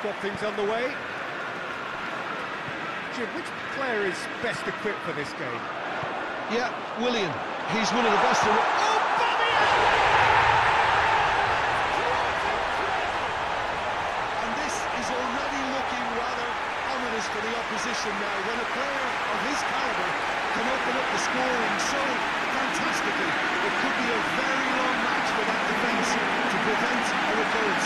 got things underway. Jim, which player is best equipped for this game? Yeah, Willian. He's one of the best. Oh, and this is already looking rather ominous for the opposition now, when a player of his calibre can open up the scoring so fantastically. It could be a very long match for that defence to prevent a recurrence.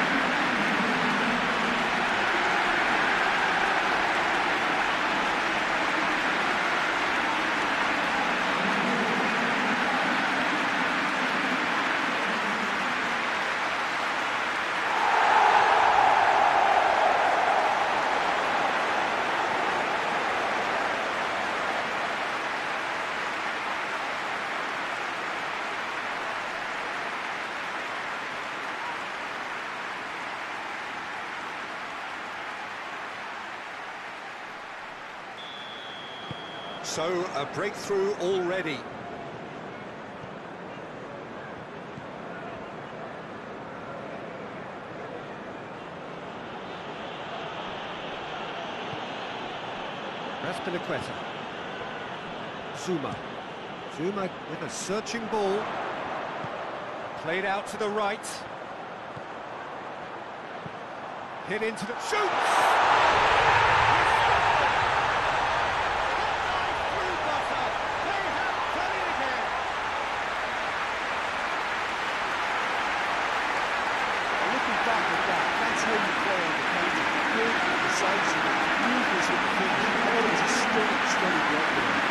So, a breakthrough already. Azpilicueta. Zouma with a searching ball. Played out to the right. Hit into the... Shoots! That's how you play on the counter. Good, decisive, ruthless with the finish. Always a steady block with him.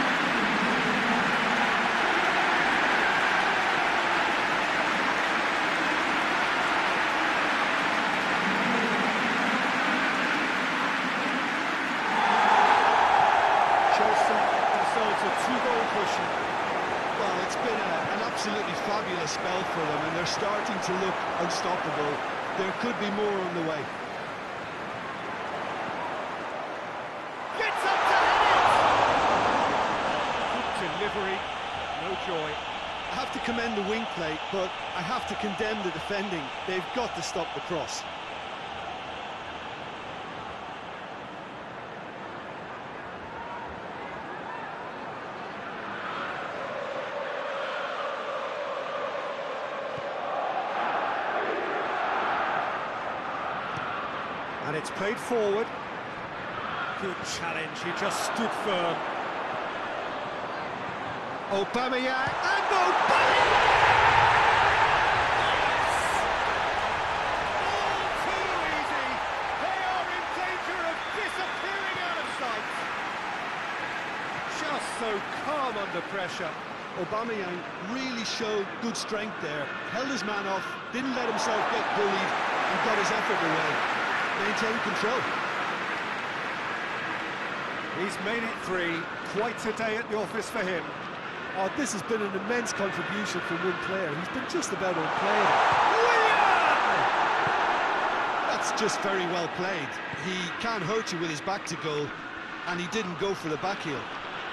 Chelsea themselves a two-goal cushion. Well, it's been an absolutely fabulous spell for them, and they're starting to look unstoppable. There could be more on the way. Gets up to head it! Good delivery, no joy. I have to commend the wing play, but I have to condemn the defending. They've got to stop the cross. And it's played forward. Good challenge, he just stood firm. Aubameyang, and Aubameyang! All too easy. They are in danger of disappearing out of sight. Just so calm under pressure. Aubameyang really showed good strength there. Held his man off, didn't let himself get bullied, and got his effort away. Maintained control. He's made it 3. Quite a day at the office for him. Oh, this has been an immense contribution from one player. He's been just about unplayable. That's just very well played. He can't hurt you with his back to goal, and he didn't go for the back heel.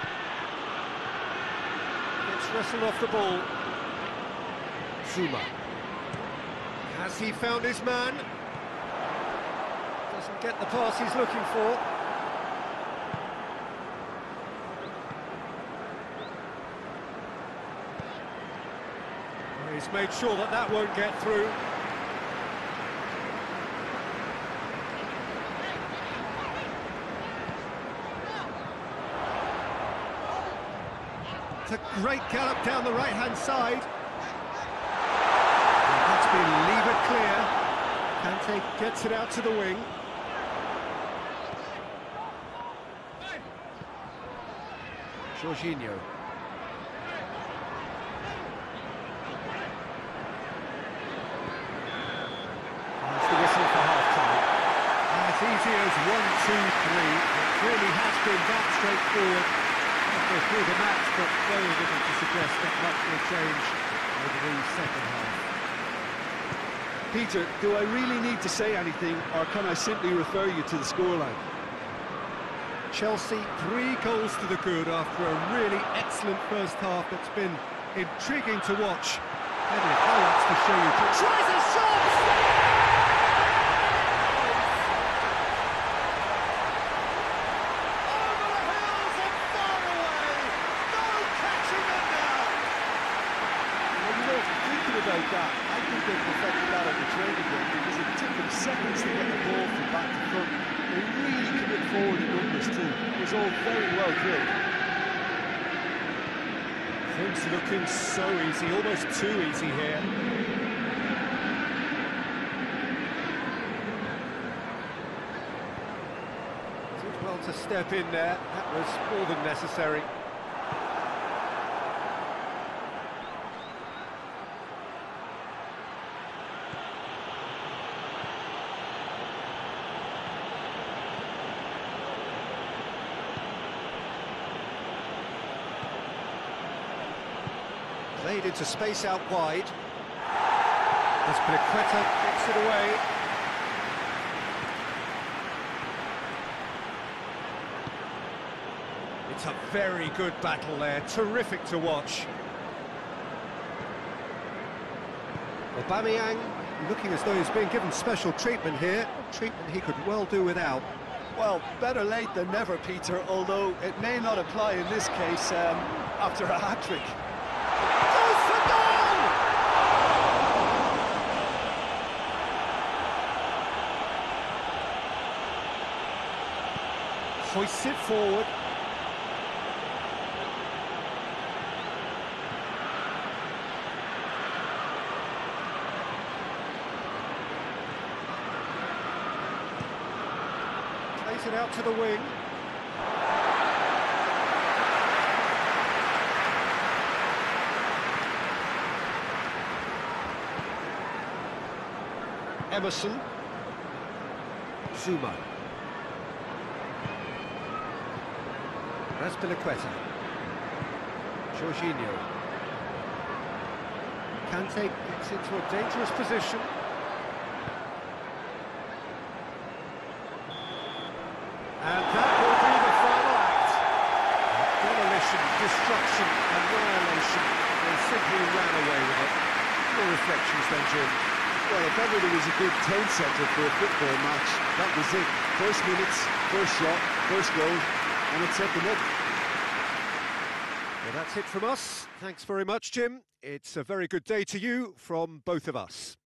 It's wrestled off the ball. Zouma. Has he found his man? Doesn't get the pass he's looking for. He's made sure that that won't get through. It's a great gallop down the right-hand side. And that's been levered clear. Kante gets it out to the wing. Jorginho. That's the whistle for half-time. As easy as 1, 2, 3. It really has been that straightforward through the match, but very little to suggest that much will change over the second half. Peter, do I really need to say anything, or can I simply refer you to the scoreline? Chelsea 3 goals to the good after a really excellent first half that's been intriguing to watch. Plenty of highlights to show you. Tries a shot! Madrid. Things looking so easy, almost too easy here. Did well to step in there, that was more than necessary. Played into space out wide. Azpilicueta gets it away. It's a very good battle there, terrific to watch. Aubameyang looking as though he's being given special treatment here, treatment he could well do without. Well, better late than never, Peter, although it may not apply in this case after a hat-trick. Hoists it forward. Plays it out to the wing. Emerson. Zuma. Azpilicueta. Jorginho. Kante gets into a dangerous position. And that will be the final act. Demolition, destruction, annihilation. They simply ran away with it. Your reflections then, Jim? Well, if ever there was a good tone centre for a football match, that was it. First minutes, first shot, first goal, and it set them up. Well, that's it from us. Thanks very much, Jim. It's a very good day to you from both of us.